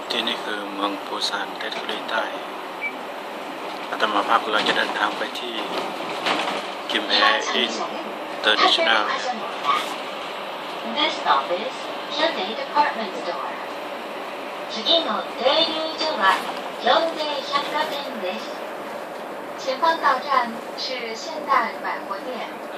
ที่นี่คือเมืองปูซานประเทศเกาหลีใต้อาตมาภาพเราจะเดินทางไปที่กิมแพInternational This stop is Hyundai Department Store. 次の停留所はHyundai百貨店です。前方到站是现代百货店。